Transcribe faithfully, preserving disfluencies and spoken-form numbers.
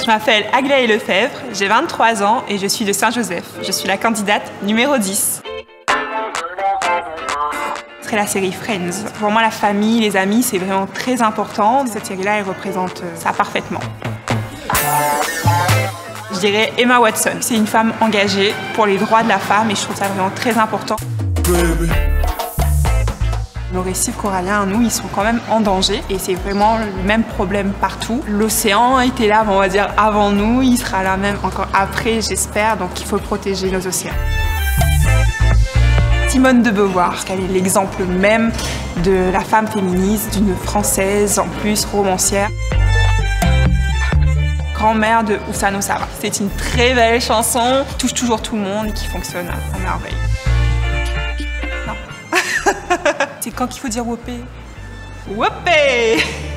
Je m'appelle Aglaé Lefebvre, j'ai vingt-trois ans et je suis de Saint-Joseph. Je suis la candidate numéro dix. Ce serait la série Friends. Pour moi, la famille, les amis, c'est vraiment très important. Cette série-là, elle représente ça parfaitement. Je dirais Emma Watson. C'est une femme engagée pour les droits de la femme et je trouve ça vraiment très important. Nos récifs coralliens, nous, ils sont quand même en danger et c'est vraiment le même problème partout. L'océan était là, on va dire, avant nous, il sera là même encore après, j'espère, donc il faut protéger nos océans. Simone de Beauvoir, parce qu'elle est l'exemple même de la femme féministe, d'une Française, en plus romancière. Grand-mère de Ousano Sava. C'est une très belle chanson, qui touche toujours tout le monde et qui fonctionne à merveille. Non. C'est quand qu'il faut dire whoopé. Whoopé!